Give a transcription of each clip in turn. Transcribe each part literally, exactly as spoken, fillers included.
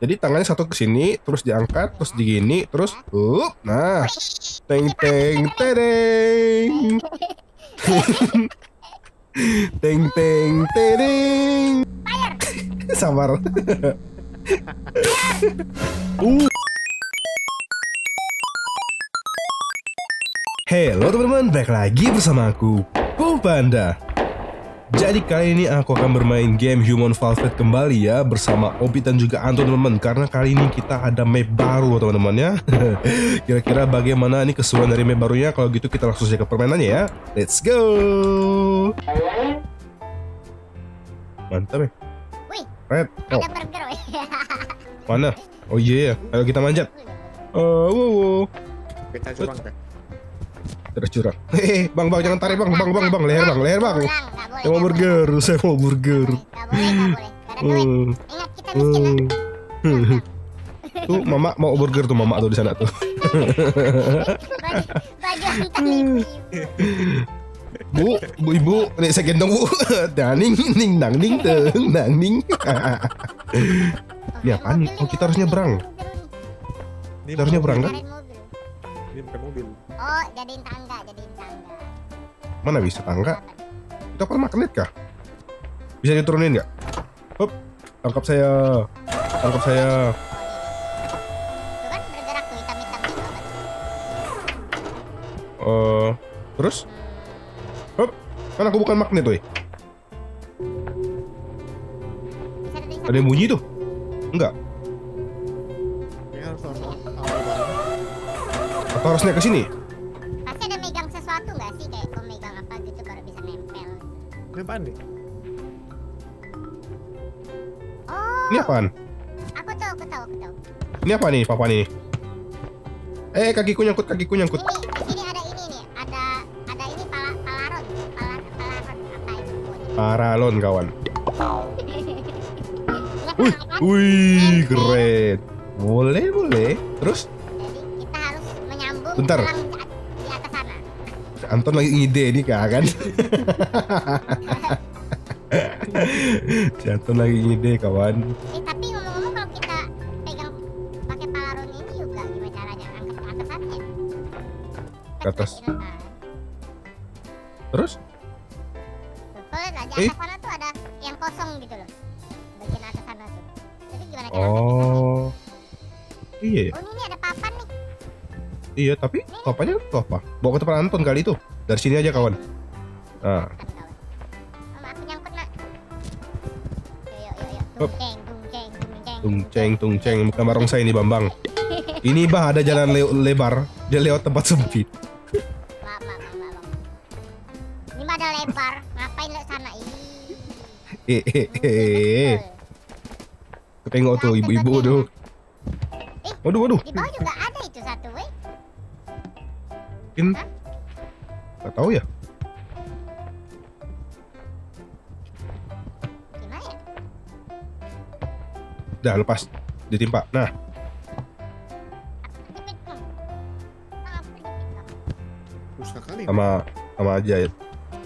Jadi tangannya satu ke sini, terus diangkat, terus digini, terus up. Nah. Teng teng tereng. Teng teng tereng. Sabar. uh. Halo teman-teman, balik lagi bersama aku, Panda. Jadi kali ini aku akan bermain game Human Fall Flat kembali ya, bersama Obi dan juga Anton teman-teman. Karena kali ini kita ada map baru teman-teman ya. Kira-kira bagaimana nih keseruan dari map barunya? Kalau gitu kita langsung saja ke permainannya ya. Let's go. Mantap ya. Wih, Red. Oh. ada burger weh. Mana? Oh iya ya, ayo kita manjat. Oh, wow, wow. Kita curang kan? Terus curang. Hehe, bang, bang, jangan tarik bang, bang, bang, bang, leher bang, leher bang. Pulang, nggak boleh, Saya mau nggak burger, saya mau burger. boleh. Nggak boleh, nggak boleh. Nggak ada duit. Hmm. Ingat kita miskin lah. Tuh mama mau burger tuh mama tuh di sana tuh. Baju, baju antar ibu. Bu, bu ibu, nih saya gendong bu. Daning, ning, nang, ning, teng, nang, ning. Ini apaan? Oh kita harus nyebrang. Ini Kita harus nyebrang kan? Kemarin mobil. Ini bukan mobil. Oh, jadiin tangga, jadiin tangga. Mana bisa tangga? Itu apa magnet kah? Bisa diturunin nggak? Hop, tangkap saya, tangkap saya. Tuh kan bergerak tuh hitam-hitam gitu. Eh, terus? Hop, kan aku bukan magnet tuh. Bisa ada di Ada yang bunyi tuh? Enggak. Ini harus harus awal banget. Atau harusnya ke sini? Pasti ada megang sesuatu nggak sih? Kayak kau megang apa gitu baru bisa nempel. Ini apaan nih? Oh, Ini apaan? aku tahu, aku tahu, aku tahu. Ini apa nih, papa nih? Eh, kakiku nyangkut, kakiku nyangkut. Ini di sini ada ini nih, ada ada ini pala palaron, pala palaron apa itu? Paralon kawan. Ingat Wih, kan? wih, keren. Boleh, boleh. Terus? Jadi kita harus menyambung Bentar. tulang di at- di atas sana. Anton lagi ngide nih kak kan? Si Anton lagi ngide kawan. Eh tapi ngomong-ngomong kalau kita pegang pakai palaron ini juga gimana caranya? Angkat ke atas aja. Ke atas. Nah, Terus? tuh, kau lihat lah, di Eh? atas sana tuh ada yang kosong gitu loh. Bagian atas sana tuh. Jadi gimana caranya? Oh, iya, ya. Oh ini ada papan nih. Iya. Tapi papanya tuh apa? Bawa ke tempat Anton kali itu. Dari sini aja kawan. Nah, Kan kawan. Om aku nyangkut nak. Yuk yuk yuk yuk. Hop. Tungceng tungceng tungceng. tungceng, tungceng. Bukan barong saya ini Bambang. Ini bah ada jalan le- lebar. Dia lewat tempat sempit. Maaf maaf maaf maaf. Ini mah ada lebar. Ngapain lo sana? Ih. Eh, eh, eh. Betul. Tengok tuh ibu-ibu tuh. Waduh, waduh. Di bawah juga ada itu satu weh. Mungkin nggak tahu ya. Gimana ya? Udah lepas, ditimpa. Nah, Jepit dong. Ah, apa jepit dong? Susah kali. sama sama aja ya.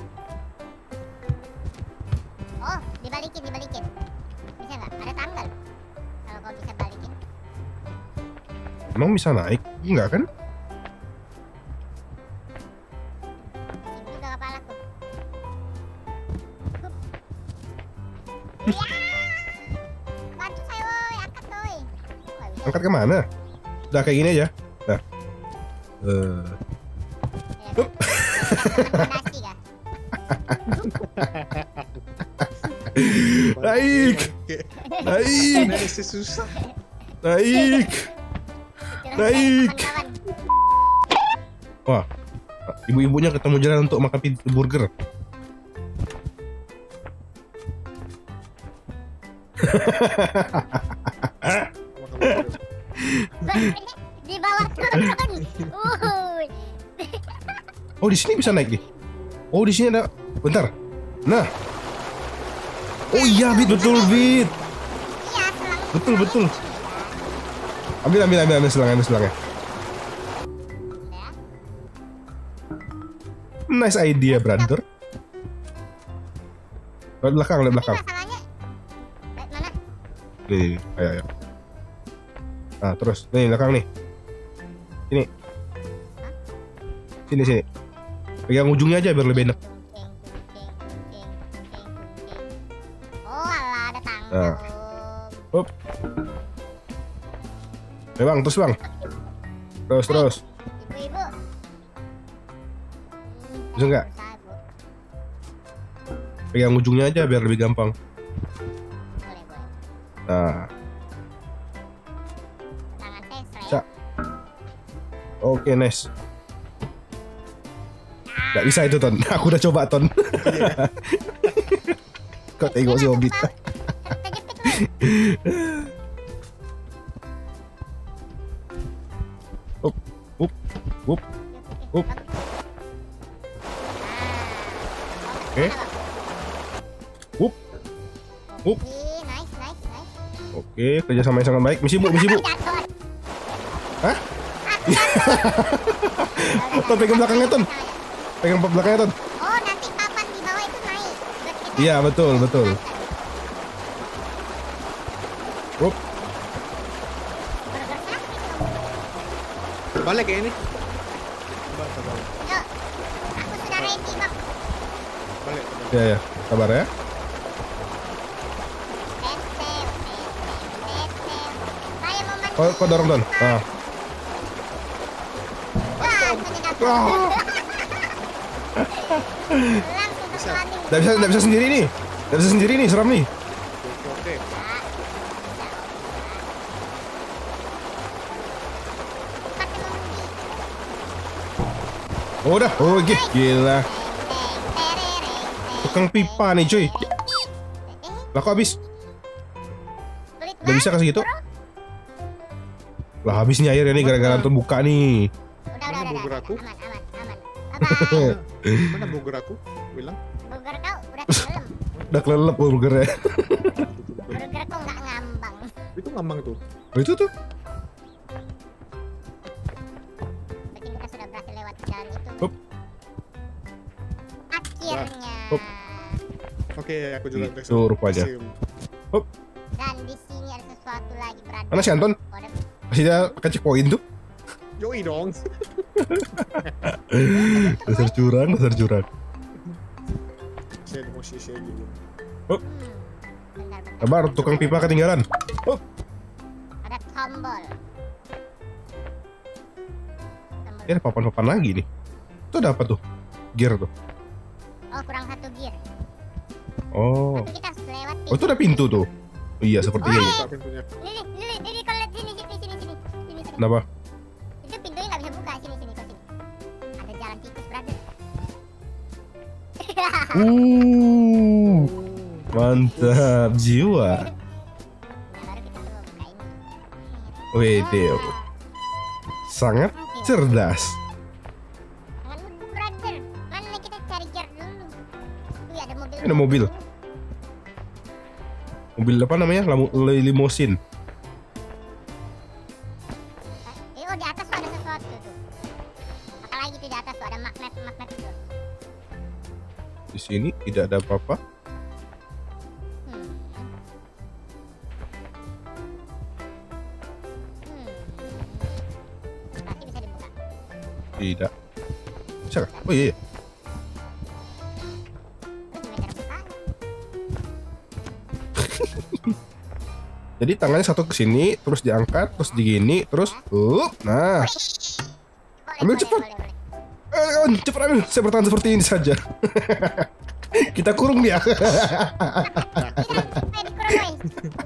Oh, dibalikin, dibalikin. Bisa nggak? Ada tanggal. Kalau kau bisa balikin. Emang bisa naik? Enggak kan? Pusing juga kepalaku. Hup. Ya! Bantu saya woi, angkat woi. Oh, nggak bisa. Angkat kemana? Udah kayak gini aja. Nah, eh, Ya, kan? Rekomendasi kah? naik, naik, Analisis susah. naik. Curang Naik. kawan-kawan. Wah, ibu-ibunya ketemu jalan untuk makan pizza burger. Di bawah turun. Wuih. Oh, di sini bisa naik nih. Oh, di sini ada. Bentar. Nah. Oh iya, Bit, betul, Bit. Iya, selang. Betul, betul. Ambil, ambil, ambil, ambil selang, ambil selangnya. Ya. Nice idea, brother. Lihat belakang, lihat Tapi belakang. masalahnya, lihat mana? Nih, ayo, ayo. Nah, terus nih belakang nih. Sini. Sini sini. Pegang ujungnya aja biar lebih enak. Oh, alah ada tangga. Nah. Om. Hop. Eh bang, terus bang. Terus terus. Ibu-ibu. Bisa nggak? Pegang ujungnya aja biar lebih gampang. Boleh, boleh. Nah, Tangan saya straight. Cak. Oke, nice. Gak bisa itu Ton. Aku udah coba Ton. Kau tengok si Hobbit. Terjepit, Up, woi. up, up. Up. Oke. Up, up. Ih, nice, nice, nice. Oke, kerja sama yang sangat baik. Misi bu, misi bu. Jatuh. Hah? Ton pegang belakangnya Ton. Pegang belakangnya Ton. Oh, nanti papan di bawah itu naik. Berarti kita Iya betul betul. Up. burger sakit. Balik ya ini. Coba coba. Yuk, aku sudah ready, Bang. Balik. Ya ya, sabar ya. Petel, petel, petel. Saya mau mandi. Kau, kau dorong Ton. Ah. Wah, aku tidak Wah. langsung ke landing. Nggak bisa, nggak bisa sendiri nih. Nggak bisa sendiri nih, seram nih. Oke, oke. Pakai mengundi. Oh, udah. Oh, gih, gila. Teng, teng, terereng, teng, Tukang pipa nih, cuy. Eh, Lah kok habis? sulit Nggak bisa banget, kasih gitu? bro. Lah habis nih airnya nih gara-gara Anton buka nih. Udah, Mana udah, udah, burger udah. aku? Aman, aman, aman. Bye-bye. Mana burger aku? Bilang. Burger kau udah tenggelam. Udah kelelep burgernya. Burger kau nggak ngambang. Itu ngambang tuh. Oh, itu tuh. Berarti kita sudah berhasil lewat jalan itu. Hup. Akhirnya. Hup. Oke, aku juga Itu rupanya. Dan di sini ada sesuatu lagi berada. Mana si Anton? Oh, ada- Masih dia pakai checkpoint tuh. Yoi dong. Dasar curang, dasar curang. Saya emosi saya gitu. Hmm. Bentar, bentar. Sabar, tukang pipa ketinggalan. Oh, Ada tombol. Tombol. ini ada papan-papan lagi nih. Itu ada apa tuh? Gear tuh. Oh, kurang satu gear. Oh. Tapi kita harus lewat. Oh, itu ada pintu tuh. Oh, iya, sepertinya. Buka pintunya. Lili, Lili, Lili, kalau lihat sini, sini, sini, sini, sini, sini. Kenapa? Itu pintunya nggak bisa buka. Sini, sini, kau sini. Ada jalan tikus, brother. Uh, mantap jiwa. Nah, baru kita coba buka ini. Wedeo. Sangat cerdas. Jangan lupa, brother. Mana kita cari jar dulu. Wih, ada mobil. Ada mobil. Mobil apa namanya? Lamu- Limosin. Eh, oh, di atas tuh ada sesuatu tuh. Apalagi tuh di atas tuh ada magnet, magnet tuh. Di sini tidak ada apa-apa. Hmm. Hmm. Pasti bisa dibuka. Tidak. Bisa kah? Oh iya, iya. Terus gimana cara buka? Jadi tangannya satu ke sini, terus diangkat, terus digini, terus uh, nah. Boleh, Ambil boleh, cepat. boleh, boleh. Eh, kawan, cepat ambil. Saya bertahan seperti ini saja. Kita kurung dia. Eh, dikurung, woi. Woi,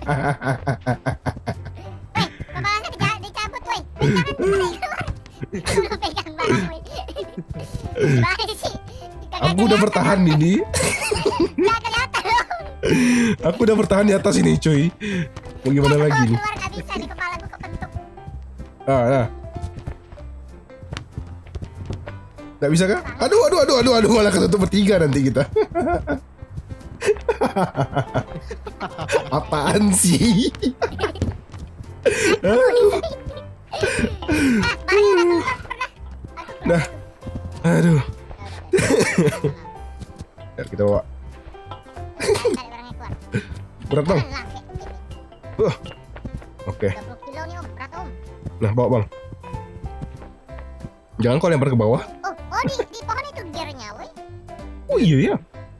kepalanya dija- dicabut, woi. Woi, jangan keluar. Lu pegang barang, woi. Gimana sih? Kagak Aku udah bertahan ini. Nggak kelihatan loh. Aku udah bertahan di atas ini, cuy. Mau gimana Kalau lagi nih? keluar nggak bisa, di kepala gua kepentuk. Ah, nah. Nggak bisa kah? Aduh, aduh, aduh, aduh, aduh, malah ketutup bertiga nanti kita. Apaan sih? Aduh. Ah, barangnya udah keluar, pernah. Aduh, Nah, aduh. udah, udah. Ya, kita bawa. Tarik barangnya keluar. Berat dong. Pelan lah, kayak gini. Uh. Oke. dua puluh kilo nih, Om. Berat, Om. Nah, bawa bang. Jangan kau lempar ke bawah. Oh, oh di, di pohon itu gearnya, woi. Oh iya ya.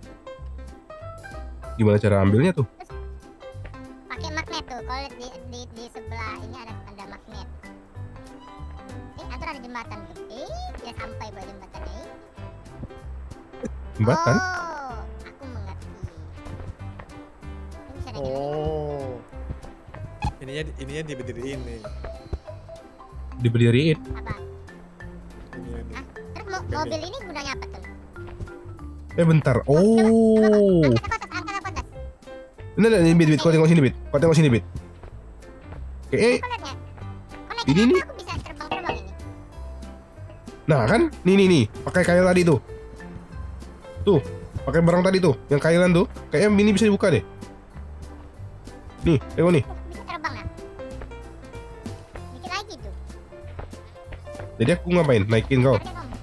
Gimana cara ambilnya tuh? Pakai magnet tuh. Kalau di, di di sebelah ini ada ada magnet. Eh, atau ada jembatan tuh. Eh, dia sampai buat jembatannya. Eh. Jembatan? Oh, aku mengerti. Ini bisa ada jalan. Oh. Ininya ininya diberdiriin nih. Diberdiriin. Apa? Ininya nih. Hah? Terus mo mobil ini gunanya apa tuh? Eh bentar. Oh. Angkat ke atas, angkat ke atas. Ini ada ini bit bit. Kau tengok sini bit. Kau tengok sini bit. Oke. Eh. Kau lihat ya? Kau naik Ini ini, nih. aku bisa terbang-terbang ini. Nah kan, nih nih nih. Pakai kail tadi tuh. Tuh. Pakai barang tadi tuh. Yang kailan tuh. Kayaknya ini bisa dibuka deh. Nih, tengok nih. Oh, bisa terbang ya? Dikit lagi tuh. Jadi aku ngapain? Naikin kau. Tarik, Om.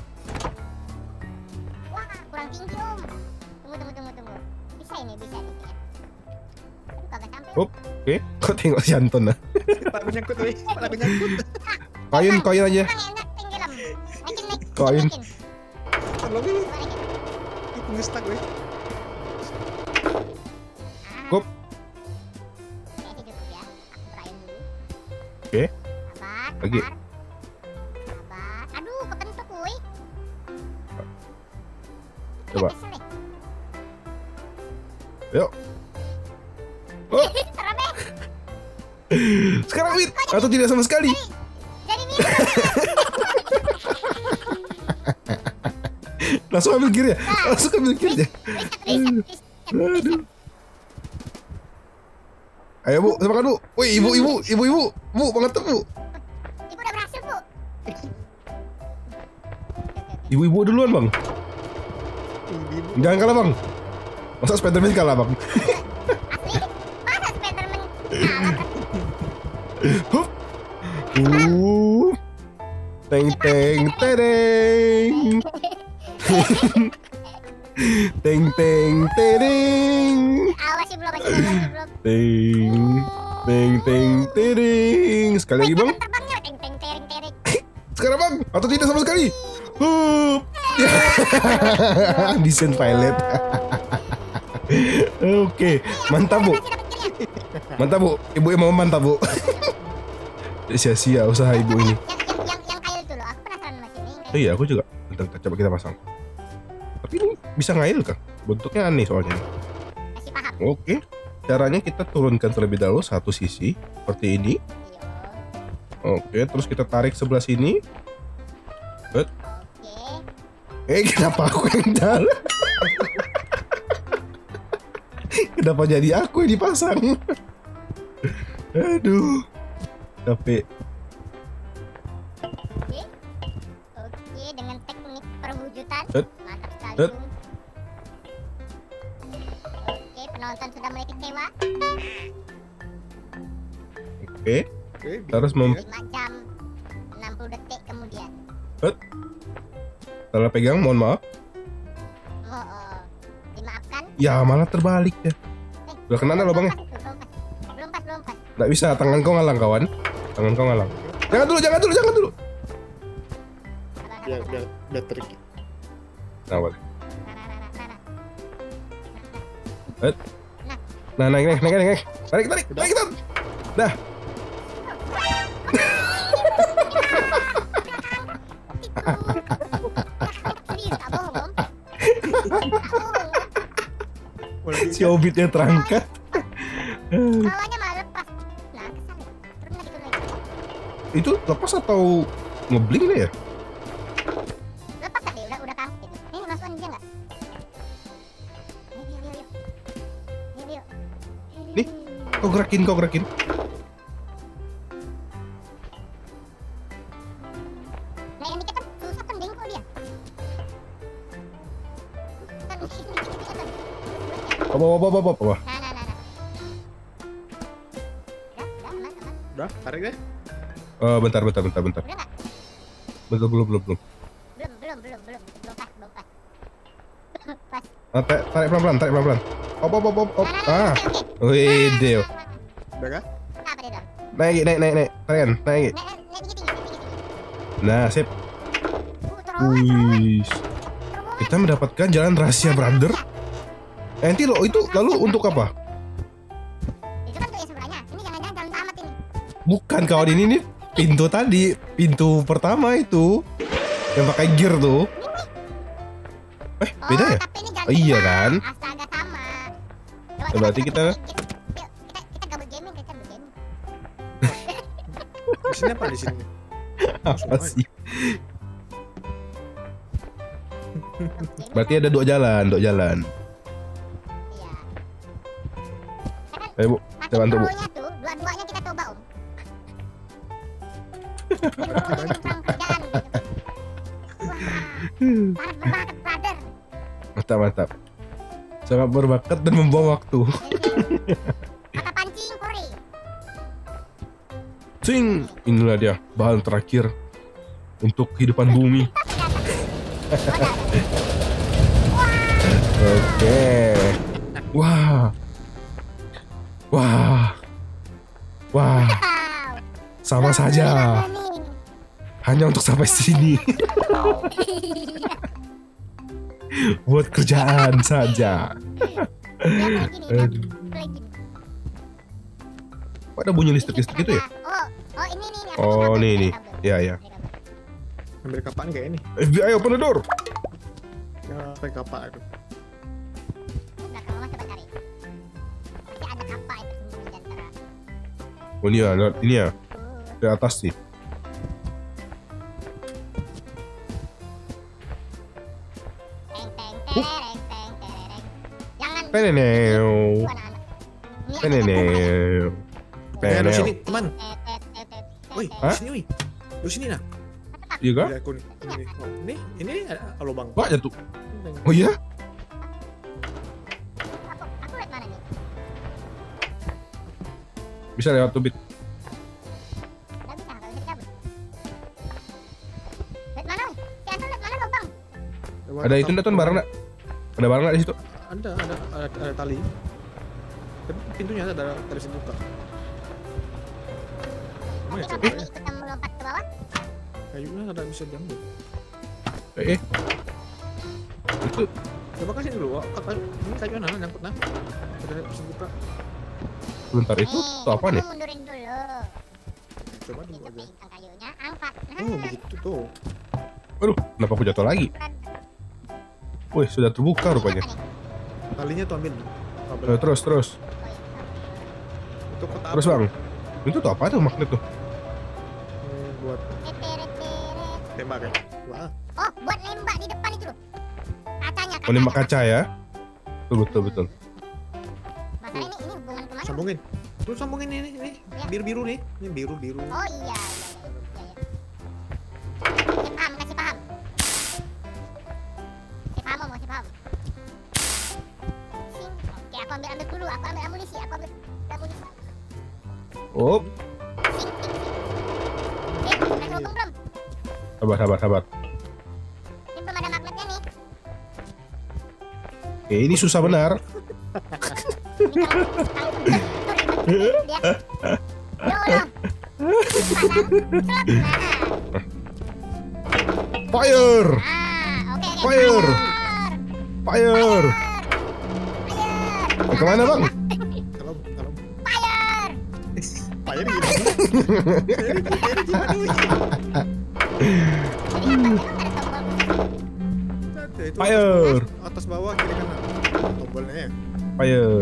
Wah, kurang tinggi om. Tunggu, tunggu, tunggu, tunggu. Bisa ini, bisa ini. Aduh, kagak sampai. Oh. Oke. Kau tengok si Anton lah. Pak menyangkut, weh. Pak menyangkut. Kain, kain aja. Kurang enak, tenggelam. Naikin, naik. Kain. Naikin. Tolong ini. Coba naikin. Itu ngestak, weh. Kop. Kayaknya cukup ya. Aku terakhir dulu. Oke. Sabar, Lagi. sabar. Sabar. Aduh, kepentuk, woi. Coba. Kesel deh. Yuk. Oh, Serem ya. sekarang Wit. Atau tidak sama sekali. Jadi mirip. Langsung ambil gear ya. Langsung ambil gear ya. Reset, reset, reset. Aduh. Ayo bu, sama kan bu. Woi ibu, ibu, ibu, ibu, bu, pengetuk bu. Ibu udah berhasil, Bu. Ibu-ibu duluan bang. Ibu. Jangan kalah bang. Masa Spiderman kalah bang? Asli. Masa Spiderman kalah? Hup. Uh. Teng teng tereng. Teng teng tereng. Awas sih belum, masih belum, masih belum. Teng teng teng tereng. Sekali lagi bang. Terbangnya teng teng tering tering. Sekarang bang. Atau tidak sama sekali. Hup. Desain pilot. Oke, mantap bu. Masih dapat kirinya. Mantap bu. Ibu emang mantap bu. Sia-sia usaha ibu ini. Yang yang yang kail itu loh. Aku penasaran sama sini. Oh iya, aku juga. Bentar, bentar, coba kita pasang. Tapi ini bisa ngail kan? Bentuknya aneh soalnya. Masih paham. Oke. Caranya kita turunkan terlebih dahulu satu sisi seperti ini. Iya. Oke, terus kita tarik sebelah sini. Bet. Oke. Eh, kenapa aku yang jalan? Kenapa jadi aku yang dipasang? Aduh. Capek. Oke. Oke, dengan teknik perwujudan. Bet. Mantap sekali. Bet. Bung. Oke, penonton sudah mulai kecewa. Oke. Oke, Kita harus mem- lima jam enam puluh detik kemudian. Salah pegang, mohon maaf. Oh, oh. Dimaafkan. Ya, malah terbalik ya. Eh, Udah kena dah lubangnya. Belum pas, itu, belum pas. Belum pas, belum pas. Nggak bisa, tangan kau ngalang kawan. Tangan kau ngalang. Jangan dulu, jangan dulu, jangan dulu. Sabar, biar sabar, biar biar trik. Nah, boleh. Nah, nah, nah, nah, nah. Bet. Nah, naik, naik, naik, naik, naik. Tarik, tarik, tarik, tarik. Dah. Serius, tak bohong, Om. Tak bohong. Si Obitnya terangkat. Bawahnya malah lepas. Nah, kesal. Turun lagi, turun lagi. Itu lepas atau ngebling deh ya? Lepas tadi, udah udah kampit. Ini masukan dia nggak? Yuk, yuk, yuk, yuk. Yuk, yuk. Nih. Kau gerakin, kau gerakin. Nah, yang dikit kan susah kan dengkul dia. Kan dikit, dikit, dikit, kan. Apa, apa, apa, apa, apa. Nah, nah, nah, nah. Udah, udah, aman, aman. Udah, tarik deh. Eh, bentar, bentar, bentar, bentar. Udah nggak? Bentar, belum, belum, belum. Belum, belum, belum, belum. Belum pas, belum pas. Pas. Ah, tarik, tarik pelan-pelan, tarik pelan-pelan. Op, op, op, op, op. Nah, nah, nah, Ah, oke, oke. wih, Deo. Udah kan? Nah, apa dia dong? Naik, naik, naik, naik. Kalian, naik. Naik, naik, naik tinggi, tinggi, tinggi, tinggi. Nah, sip. Uh, terowongan, terowongan. Wih. Kita mendapatkan jalan rahasia, brother. Eh, nanti lo itu lalu untuk apa? Itu kan tuh yang sebelahnya. Ini jangan-jangan jalan tamat ini. Bukan kawan, ini nih pintu tadi, pintu pertama itu yang pakai gear tuh. Eh, beda Oh, ya? tapi ini jalan Oh, iya depan. kan? Astaga, sama. Coba, Ya, berarti kita- Yuk, kita kita kita gabut gaming, kita gabut gaming. Di sini apa di sini? Apa sih? Gabut gaming. Berarti ada dua jalan, dua jalan. Iya. Ayo, Bu. Pakai Saya bantu, Bu. pro-nya tuh, dua-duanya kita coba, Om. Ini pro-nya tentang kerjaan gitu. Wah, sangat berbakat, brother. Mantap, mantap. Sangat berbakat dan membuang waktu. Kata pancing, Kori. Sing, inilah dia bahan terakhir untuk kehidupan bumi. Oke. Wah. Wah. Wah, Wow. sama saja. Running. Hanya untuk sampai sini. Buat kerjaan saja. Dia play gini, dia Aduh. play gini. Kok ada bunyi listrik-listrik itu ya? Oh, oh ini nih. nih, Oh, kabel, nih, kabel, nih. kabel. Ya, ya. Kabel. Ambil kapan kayak ini? F B I open the door. Ya, pakai kapak itu. Belakang mama coba cari. Pasti ada apa itu sembunyi di antara. Oh, ini ya, ini ya. Di atas sih. Teng teng tereng teng tereng. Jangan. Peneneu. Itu anak-anak. Ini anak-anak Peneneu. Eh, lu sini, Peneneu. teman. Tet, tet, tet, tet, Woi, tet. Hah? di sini, woi. Lu sini nah. Iya kah? Lihat aku nih. Ini, oh, ini, ini ada lubang. Wah, jatuh. Oh iya? Aku, aku lihat mana nih? Bisa lewat tubit. Gak bisa, gak bisa dicabut. Lihat mana? Si Anton lihat mana lubang? Ada itu nonton barang nggak? Ada barang nggak di situ? Ada, ada, ada, ada tali. Tapi pintunya ada, ada tali buka. Tapi Mana ya, kalau coba kami ya? ikutan melompat ke bawah, Kayunya ada bisa diambil. Eh, eh. Itu Coba kasih dulu. Wak. Kayu- Ini kayu anak nyangkut nah. Ada bisa buka. sebentar itu nih, tuh apa nih? kamu mundurin dulu. Coba dulu Itu aja. pegang kayunya, angkat. Nah, Oh, begitu tuh. Aduh, kenapa aku jatuh lagi? Wih, sudah terbuka rupanya. apa nih? Talinya tuh ambil. Kabel. Eh, terus, terus. Oh, iya. Itu kotak Terus apa? bang. Itu tuh apa tuh magnet tuh? Hmm, buat Teret, teret. tembak ya. Wah, Oh, buat nembak di depan itu loh. Kacanya, kaca. Menembak kaca ya? Betul, betul, betul. Masalah ini, ini hubungan kemana? sambungin. Tuh sambungin ini, ini. Ya. Biru-biru nih. Ini biru-biru. Oh iya, iya, iya, iya, iya. Kasih paham, kasih paham. Kasih paham, Om, kasih paham. Sing. Oke, aku ambil ambil dulu. Aku ambil amunisi, aku ambil amunisi. Oh, Sing, sing, sing. Eh, udah terhubung belum? sabar, sabar, sabar. Ini belum ada magnetnya nih. Oke, ini susah benar. Ini kalau kalau bentur ribet dia. Yo, yo. Nah, Fire! ah, oke, oke. Fire! Fire! Fire! Fire! Mau kemana bang? Kalau kalau Fire! payah di gimana? Jadi jadi gimana? woi? Jadi apa? Emang ada tombol khusus? Ada itu Fire! atas, atas bawah kiri kanan. Tombolnya ya. Fire!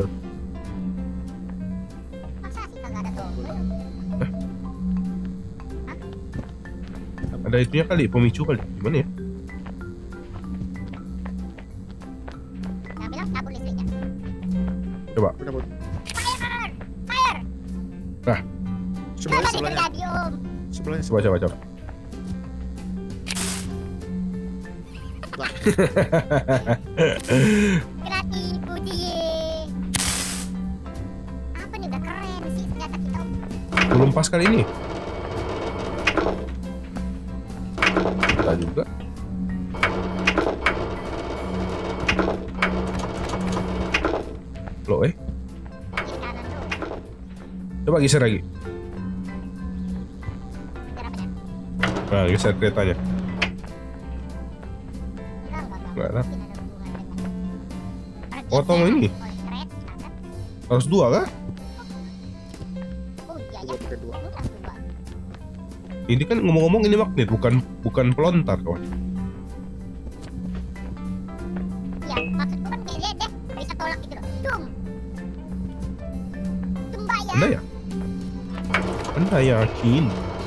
Masa sih kagak ada tombol? Ada itunya kali, pemicu kali. Gimana ya? Yang bilang cabut listriknya. Coba. Udah buat. Fire! Fire! Sebelahnya Nggak jadi sebelahnya. terjadi, Om. Sebelahnya Coba, coba, coba. Kena tipu dia. Apa nih, udah keren sih senjata kita, Om. Belum pas kali ini. Kita juga. Loh, eh. Kiri kanan tuh. Coba geser lagi. Nah, geser keretanya. Enggak, enggak, enggak. Enggak ada. Mungkin ada hubungan dengan Potong pergeseran ini. oleh kereta, kan? Harus dua kah? Oh iya ya. Dua pakai dua. Ini harus dua. Ini kan ngomong-ngomong ini magnet, bukan bukan pelontar kawan. Iya, maksudku kan kayak deh, bisa tolak gitu loh. Dum. Tumba ya. Anda ya? Anda yakin?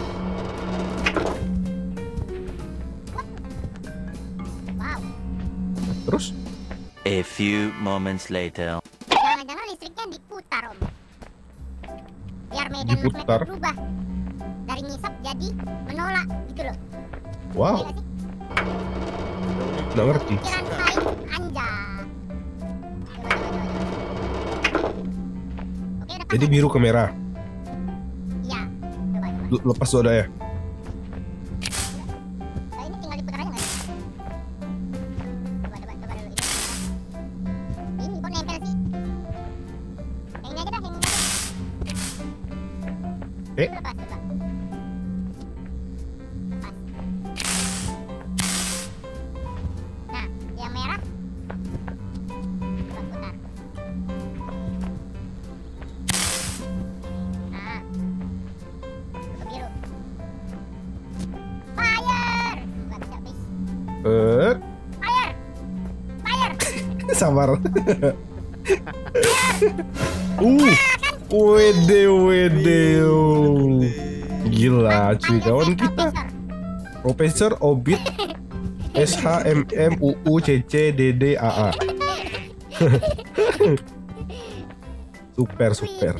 Wow. Terus? A few moments later. Jangan-jangan listriknya diputar, Om. Biar medan Diputar? magnet berubah. Dari ngisap jadi menolak gitu loh. Wow, Iya nggak sih? nggak ngerti. Pikiran saya anja. Coba, coba, coba, coba. Oke, udah Jadi pakai. biru ke merah. Iya. Coba, coba. L- Lepas tuh ada ya. Nah, ini tinggal diputar aja nggak sih? Coba, coba, coba dulu. Ini, ini kok nempel sih? Yang ini aja dah, yang ini aja. Eh. Ini lepas, coba. Lepas. Nah, yang merah. Coba putar. Nah. Tutup biru. Fire! Nggak bisa, please. Eh, Fire! Fire! sabar. uh, wede wede. Gila, cuy kawan kita. Profesor Obit S H M M U U C C D D A A. Super super.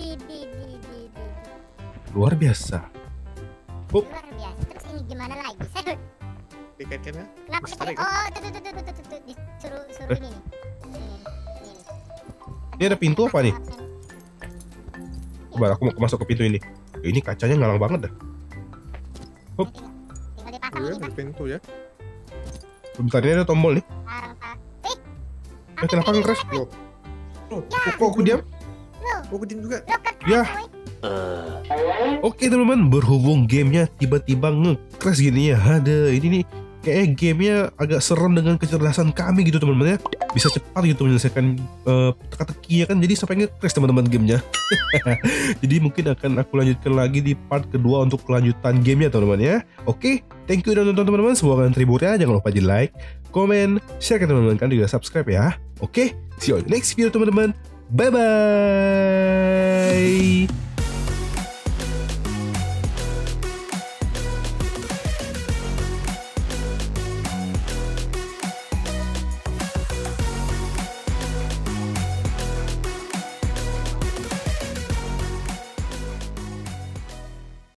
Luar biasa. Luar biasa. Terus ini gimana lagi? Saya Dikaitkannya. kenapa Lestari, kita? Oh, tuh tuh tuh tuh tuh tuh, tuh. Disuruh suruh ini nih. Ini, ini, ini. Ini ada pintu apa nih? Coba aku mau masuk ke pintu ini. Ini kacanya ngalang banget dah. Tinggal, tinggal dipasang Iya, ini, Pak. dari pintu ya. Bentar, ini ada tombol nih. Sekarang, Pak. Eh, Eh, kenapa nge-crash? Loh. Loh, Kok, kok aku diam? loh, oh kejin juga. loh kan Ya. woy. Uh. Oke teman-teman, berhubung gamenya tiba-tiba nge-crash gini ya. Ada ini nih, kayaknya gamenya agak serem dengan kecerdasan kami gitu teman-teman ya. Bisa cepat gitu menyelesaikan eh, teka-teki ya kan. Jadi sampai nge-crash teman-teman gamenya. Jadi mungkin akan aku lanjutkan lagi di part kedua untuk kelanjutan gamenya teman-teman ya. Oke, thank you udah nonton teman-teman. Semoga kalian terhibur ya. Jangan lupa di like, komen, share ke teman-teman kan, juga subscribe ya. Oke, see you on the next video teman-teman. Bye bye.